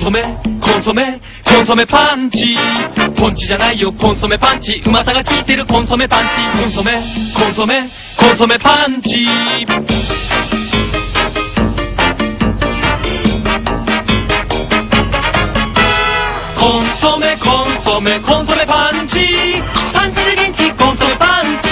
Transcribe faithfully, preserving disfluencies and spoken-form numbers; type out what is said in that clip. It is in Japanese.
ソメコンソメコンソメパンチ、ポンチじゃないよコンソメパンチ、うまさが効いてるコンソメパンチ、コンソメコンソメコンソメパンチ。コンソメコンソメコンソメパンチ、パンチで元気コンソメパン